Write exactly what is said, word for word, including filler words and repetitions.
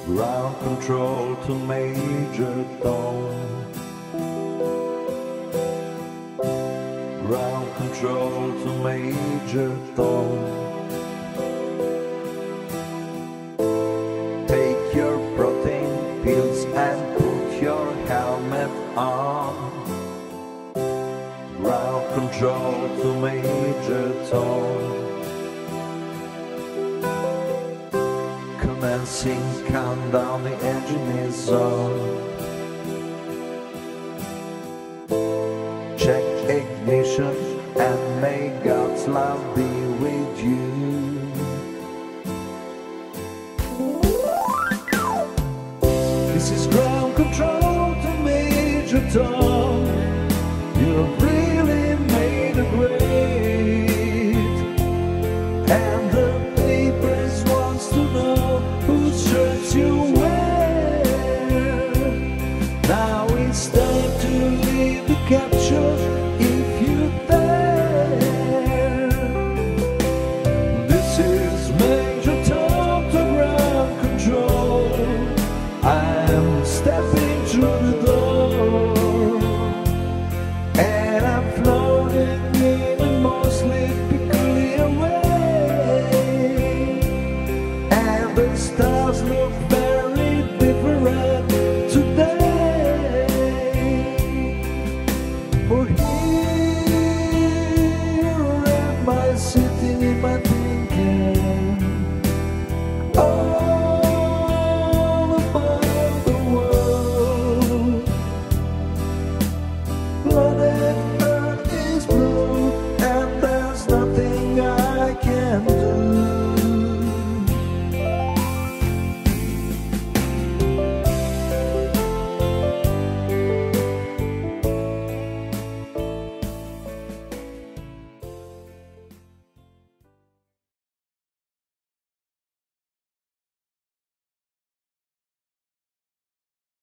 Ground control to Major Tom. Ground control to Major Tom. Take your protein pills and put your helmet on. Ground control to Major Tom. Commencing countdown, the engine is on. Check ignition and may God's love be with you. This is ground control to Major Tom.